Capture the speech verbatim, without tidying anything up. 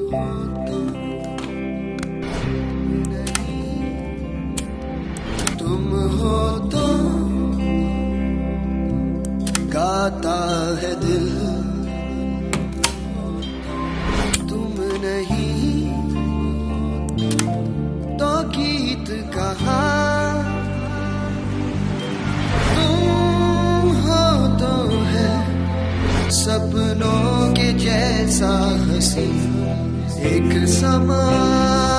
तुम हो तो गाता है दिल, तुम नहीं तो गीत कहाँ। तुम हो तो है सपनों के जैसा हंसी एक समा।